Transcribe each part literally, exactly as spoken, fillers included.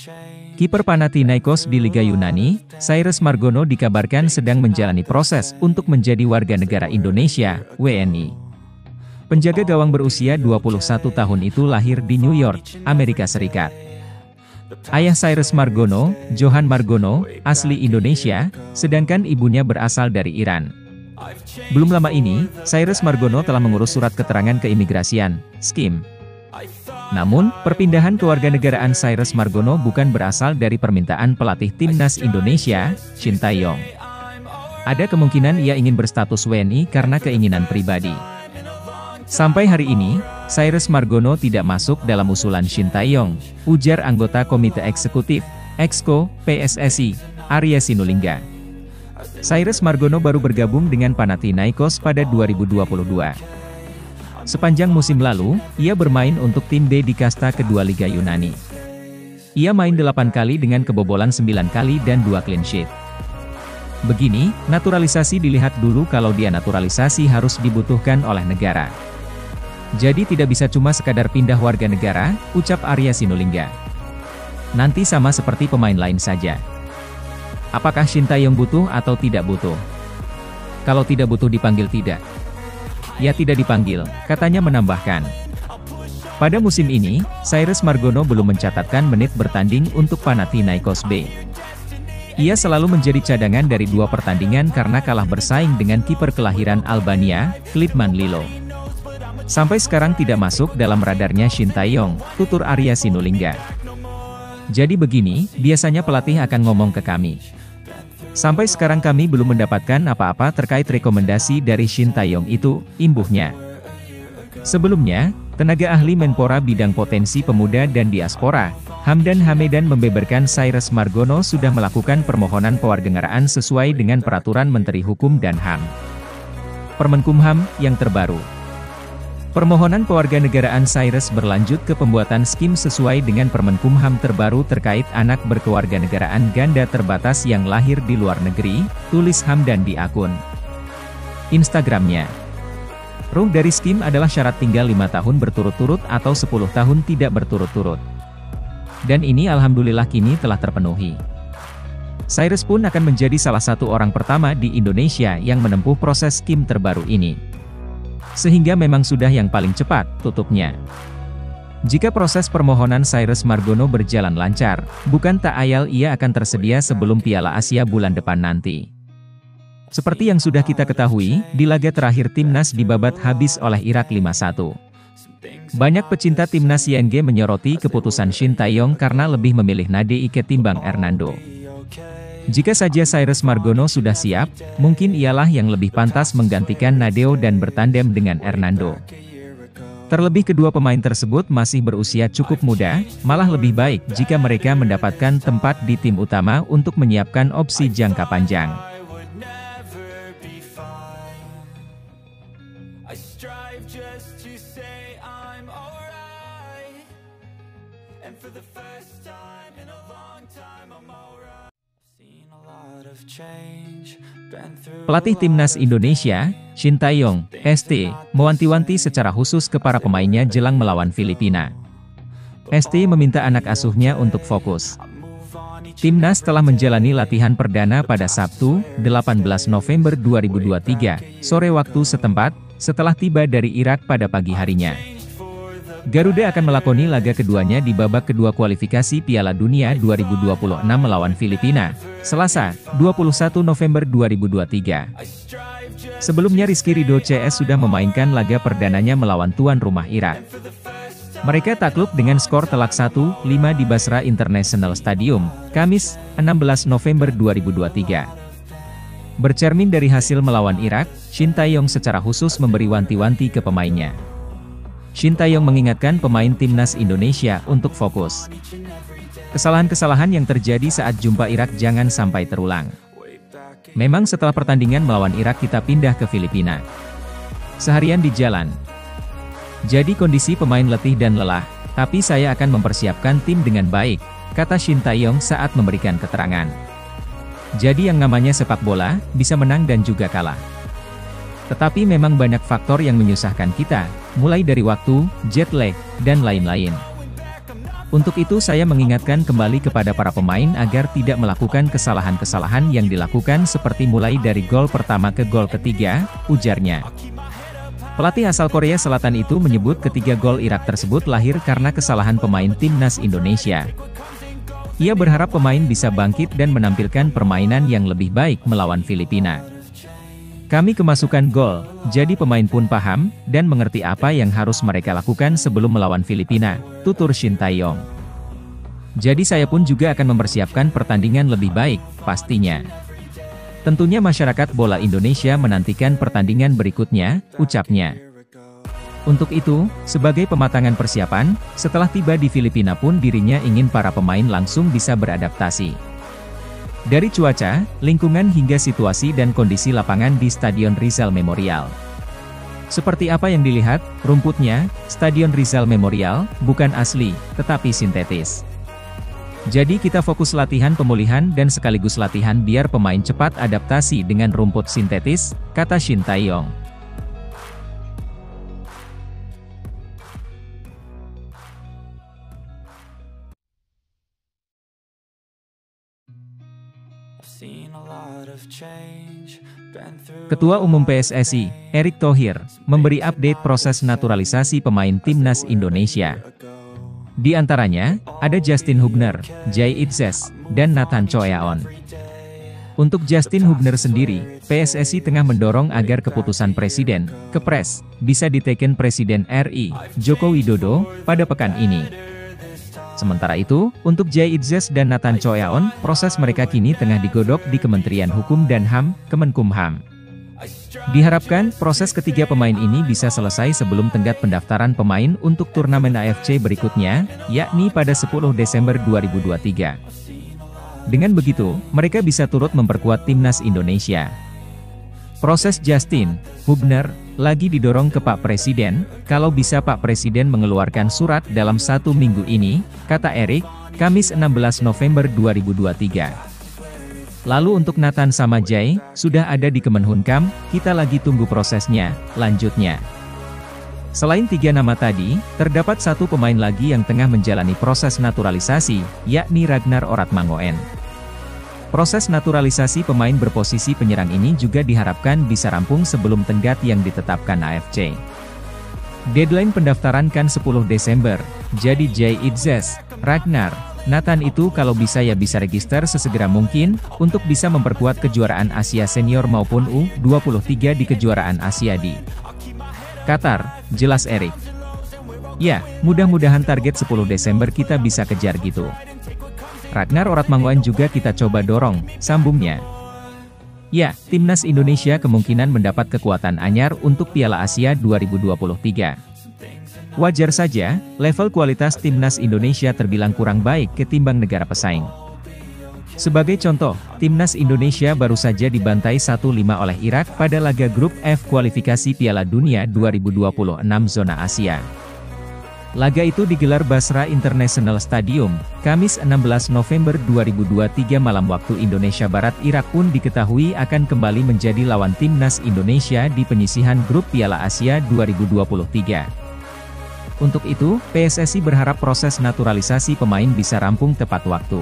Kiper Panathinaikos di Liga Yunani, Cyrus Margono dikabarkan sedang menjalani proses untuk menjadi warga negara Indonesia, W N I. Penjaga gawang berusia dua puluh satu tahun itu lahir di New York, Amerika Serikat. Ayah Cyrus Margono, Johan Margono, asli Indonesia, sedangkan ibunya berasal dari Iran. Belum lama ini, Cyrus Margono telah mengurus surat keterangan keimigrasian, S K I M. Namun, perpindahan kewarganegaraan Cyrus Margono bukan berasal dari permintaan pelatih timnas Indonesia, Shin Tae-yong. Ada kemungkinan ia ingin berstatus W N I karena keinginan pribadi. Sampai hari ini, Cyrus Margono tidak masuk dalam usulan Shin Tae-yong, ujar anggota Komite Eksekutif, Exco, P S S I, Arya Sinulinga. Cyrus Margono baru bergabung dengan Panathinaikos pada dua ribu dua puluh dua. Sepanjang musim lalu, ia bermain untuk tim B di kasta kedua Liga Yunani. Ia main delapan kali dengan kebobolan sembilan kali dan dua clean sheet. Begini, naturalisasi dilihat dulu. Kalau dia naturalisasi harus dibutuhkan oleh negara. Jadi tidak bisa cuma sekadar pindah warga negara, ucap Arya Sinulinga. Nanti sama seperti pemain lain saja. Apakah Shin Tae-yong butuh atau tidak butuh? Kalau tidak butuh dipanggil tidak. Ya tidak dipanggil, katanya menambahkan. Pada musim ini, Cyrus Margono belum mencatatkan menit bertanding untuk Panathinaikos B. Ia selalu menjadi cadangan dari dua pertandingan karena kalah bersaing dengan kiper kelahiran Albania, Klipman Lilo. Sampai sekarang tidak masuk dalam radarnya Shin Tae-yong, tutur Arya Sinulinga. Jadi begini, biasanya pelatih akan ngomong ke kami. Sampai sekarang kami belum mendapatkan apa-apa terkait rekomendasi dari Shin Tae-yong itu, imbuhnya. Sebelumnya, tenaga ahli Menpora bidang potensi pemuda dan diaspora, Hamdan Hamedan membeberkan Cyrus Margono sudah melakukan permohonan pewarganegaraan sesuai dengan peraturan Menteri Hukum dan H A M. Permenkumham, yang terbaru. Permohonan pewarganegaraan Cyrus berlanjut ke pembuatan S K I M sesuai dengan Permenkumham terbaru terkait anak berkewarganegaraan ganda terbatas yang lahir di luar negeri, tulis Hamdan di akun Instagramnya. Ruh dari S K I M adalah syarat tinggal lima tahun berturut-turut atau sepuluh tahun tidak berturut-turut. Dan ini alhamdulillah kini telah terpenuhi. Cyrus pun akan menjadi salah satu orang pertama di Indonesia yang menempuh proses S K I M terbaru ini. Sehingga memang sudah yang paling cepat, tutupnya. Jika proses permohonan Cyrus Margono berjalan lancar, bukan tak ayal ia akan tersedia sebelum Piala Asia bulan depan nanti. Seperti yang sudah kita ketahui, di laga terakhir timnas dibabat habis oleh Irak lima satu. Banyak pecinta timnas Y N G menyoroti keputusan Shin Tae-yong karena lebih memilih Nadei ketimbang Hernando. Jika saja Cyrus Margono sudah siap, mungkin ialah yang lebih pantas menggantikan Nadeo dan bertandem dengan Hernando. Terlebih kedua pemain tersebut masih berusia cukup muda, malah lebih baik jika mereka mendapatkan tempat di tim utama untuk menyiapkan opsi jangka panjang. Pelatih timnas Indonesia, Shin Tae-yong, S T, mewanti-wanti secara khusus ke para pemainnya jelang melawan Filipina. S T meminta anak asuhnya untuk fokus. Timnas telah menjalani latihan perdana pada Sabtu, delapan belas November dua ribu dua puluh tiga, sore waktu setempat, setelah tiba dari Irak pada pagi harinya. Garuda akan melakoni laga keduanya di babak kedua kualifikasi Piala Dunia dua ribu dua puluh enam melawan Filipina, Selasa, dua puluh satu November dua ribu dua puluh tiga. Sebelumnya Rizky Ridho C S sudah memainkan laga perdananya melawan tuan rumah Irak. Mereka takluk dengan skor telak satu lima di Basra International Stadium, Kamis, enam belas November dua ribu dua puluh tiga. Bercermin dari hasil melawan Irak, Shin Tae-yong secara khusus memberi wanti-wanti ke pemainnya. Shin Tae-yong mengingatkan pemain timnas Indonesia untuk fokus. Kesalahan-kesalahan yang terjadi saat jumpa Irak jangan sampai terulang. Memang setelah pertandingan melawan Irak kita pindah ke Filipina. Seharian di jalan. Jadi kondisi pemain letih dan lelah, tapi saya akan mempersiapkan tim dengan baik, kata Shin Tae-yong saat memberikan keterangan. Jadi yang namanya sepak bola, bisa menang dan juga kalah. Tetapi memang banyak faktor yang menyusahkan kita, mulai dari waktu, jet lag, dan lain-lain. Untuk itu saya mengingatkan kembali kepada para pemain agar tidak melakukan kesalahan-kesalahan yang dilakukan seperti mulai dari gol pertama ke gol ketiga, ujarnya. Pelatih asal Korea Selatan itu menyebut ketiga gol Irak tersebut lahir karena kesalahan pemain timnas Indonesia. Ia berharap pemain bisa bangkit dan menampilkan permainan yang lebih baik melawan Filipina. Kami kemasukan gol, jadi pemain pun paham, dan mengerti apa yang harus mereka lakukan sebelum melawan Filipina, tutur Shin Tae-yong. Jadi saya pun juga akan mempersiapkan pertandingan lebih baik, pastinya. Tentunya masyarakat bola Indonesia menantikan pertandingan berikutnya, ucapnya. Untuk itu, sebagai pematangan persiapan, setelah tiba di Filipina pun dirinya ingin para pemain langsung bisa beradaptasi. Dari cuaca, lingkungan hingga situasi dan kondisi lapangan di Stadion Rizal Memorial. Seperti apa yang dilihat, rumputnya, Stadion Rizal Memorial, bukan asli, tetapi sintetis. Jadi kita fokus latihan pemulihan dan sekaligus latihan biar pemain cepat adaptasi dengan rumput sintetis, kata Shin Tae-yong. Ketua Umum P S S I, Erick Thohir, memberi update proses naturalisasi pemain timnas Indonesia. Di antaranya, ada Justin Hubner, Jay Itzes, dan Nathan Choeaon. Untuk Justin Hubner sendiri, P S S I tengah mendorong agar keputusan Presiden, Kepres, bisa diteken Presiden R I, Joko Widodo, pada pekan ini. Sementara itu, untuk Jay Itzes dan Nathan Choeaon, proses mereka kini tengah digodok di Kementerian Hukum dan H A M, Kemenkumham. Diharapkan, proses ketiga pemain ini bisa selesai sebelum tenggat pendaftaran pemain untuk turnamen A F C berikutnya, yakni pada sepuluh Desember dua ribu dua puluh tiga. Dengan begitu, mereka bisa turut memperkuat timnas Indonesia. Proses Justin Hubner lagi didorong ke Pak Presiden, kalau bisa Pak Presiden mengeluarkan surat dalam satu minggu ini, kata Erick, Kamis enam belas November dua ribu dua puluh tiga. Lalu untuk Nathan sama Jay, sudah ada di Kemenhumkam, kita lagi tunggu prosesnya, lanjutnya. Selain tiga nama tadi, terdapat satu pemain lagi yang tengah menjalani proses naturalisasi, yakni Ragnar Oratmangoen. Proses naturalisasi pemain berposisi penyerang ini juga diharapkan bisa rampung sebelum tenggat yang ditetapkan A F C. Deadline pendaftaran kan sepuluh Desember, jadi Jay Itzes, Ragnar, Nathan itu kalau bisa ya bisa register sesegera mungkin, untuk bisa memperkuat kejuaraan Asia Senior maupun U dua puluh tiga di kejuaraan Asia di Qatar, jelas Erick. Ya, mudah-mudahan target sepuluh Desember kita bisa kejar gitu. Ragnar Oratmangoen juga kita coba dorong, sambungnya. Ya, timnas Indonesia kemungkinan mendapat kekuatan anyar untuk Piala Asia dua ribu dua puluh tiga. Wajar saja, level kualitas timnas Indonesia terbilang kurang baik ketimbang negara pesaing. Sebagai contoh, timnas Indonesia baru saja dibantai satu lima oleh Irak pada laga grup F kualifikasi Piala Dunia dua ribu dua puluh enam zona Asia. Laga itu digelar Basra International Stadium, Kamis enam belas November dua ribu dua puluh tiga malam waktu Indonesia Barat. Irak pun diketahui akan kembali menjadi lawan timnas Indonesia di penyisihan grup Piala Asia dua ribu dua puluh tiga. Untuk itu, P S S I berharap proses naturalisasi pemain bisa rampung tepat waktu.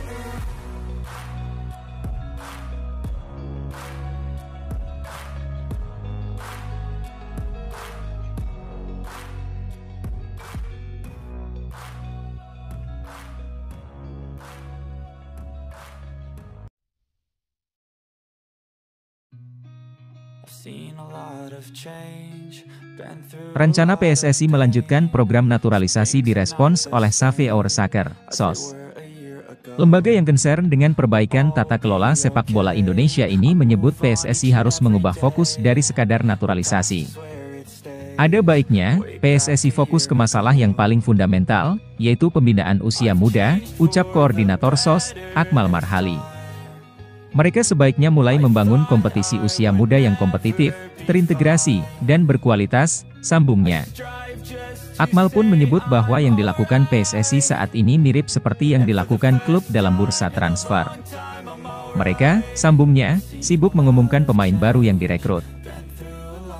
Rencana P S S I melanjutkan program naturalisasi direspons oleh Save Our Soccer, S O S. Lembaga yang concern dengan perbaikan tata kelola sepak bola Indonesia ini menyebut P S S I harus mengubah fokus dari sekadar naturalisasi. Ada baiknya, P S S I fokus ke masalah yang paling fundamental, yaitu pembinaan usia muda, ucap Koordinator S O S, Akmal Marhali. Mereka sebaiknya mulai membangun kompetisi usia muda yang kompetitif, terintegrasi, dan berkualitas, sambungnya. Akmal pun menyebut bahwa yang dilakukan P S S I saat ini mirip seperti yang dilakukan klub dalam bursa transfer. Mereka, sambungnya, sibuk mengumumkan pemain baru yang direkrut.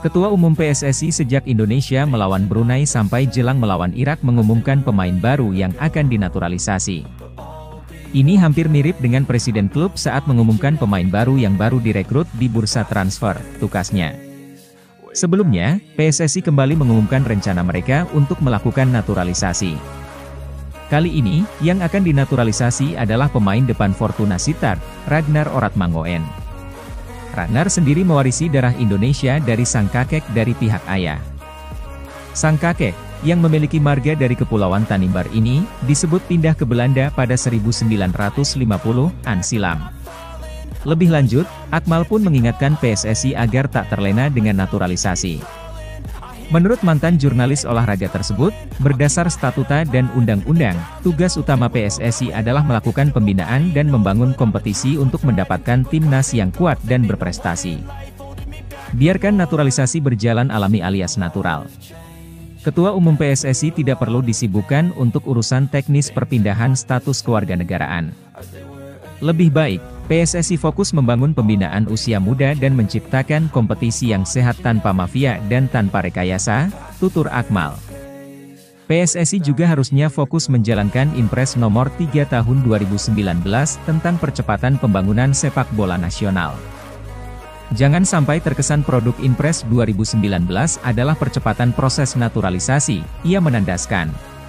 Ketua Umum P S S I sejak Indonesia melawan Brunei sampai jelang melawan Irak mengumumkan pemain baru yang akan dinaturalisasi. Ini hampir mirip dengan presiden klub saat mengumumkan pemain baru yang baru direkrut di bursa transfer, tukasnya. Sebelumnya, P S S I kembali mengumumkan rencana mereka untuk melakukan naturalisasi. Kali ini, yang akan dinaturalisasi adalah pemain depan Fortuna Sittard, Ragnar Oratmangoen. Ragnar sendiri mewarisi darah Indonesia dari sang kakek dari pihak ayah. Sang kakek, yang memiliki marga dari Kepulauan Tanimbar ini, disebut pindah ke Belanda pada seribu sembilan ratus lima puluhan silam. Lebih lanjut, Akmal pun mengingatkan P S S I agar tak terlena dengan naturalisasi. Menurut mantan jurnalis olahraga tersebut, berdasar statuta dan undang-undang, tugas utama P S S I adalah melakukan pembinaan dan membangun kompetisi untuk mendapatkan timnas yang kuat dan berprestasi. Biarkan naturalisasi berjalan alami alias natural. Ketua Umum P S S I tidak perlu disibukkan untuk urusan teknis perpindahan status kewarganegaraan. Lebih baik, P S S I fokus membangun pembinaan usia muda dan menciptakan kompetisi yang sehat tanpa mafia dan tanpa rekayasa, tutur Akmal. P S S I juga harusnya fokus menjalankan Impres nomor tiga tahun dua ribu sembilan belas tentang percepatan pembangunan sepak bola nasional. Jangan sampai terkesan produk Impres dua ribu sembilan belas adalah percepatan proses naturalisasi, ia menandaskan.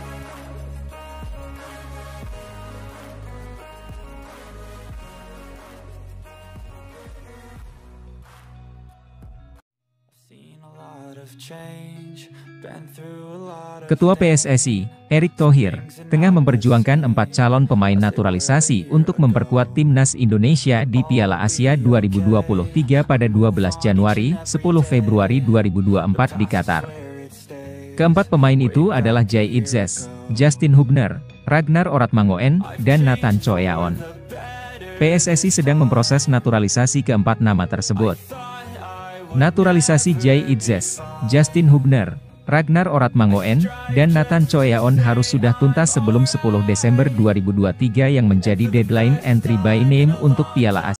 Ketua P S S I, Erick Thohir, tengah memperjuangkan empat calon pemain naturalisasi untuk memperkuat timnas Indonesia di Piala Asia dua ribu dua puluh tiga pada dua belas Januari sampai sepuluh Februari dua ribu dua puluh empat di Qatar. Keempat pemain itu adalah Jay Itzes, Justin Hubner, Ragnar Oratmangoen, dan Nathan Choeaon. P S S I sedang memproses naturalisasi keempat nama tersebut. Naturalisasi Jay Itzes, Justin Hubner, Ragnar Oratmangoen, dan Nathan Choeaon harus sudah tuntas sebelum sepuluh Desember dua ribu dua puluh tiga yang menjadi deadline entry by name untuk Piala Asia.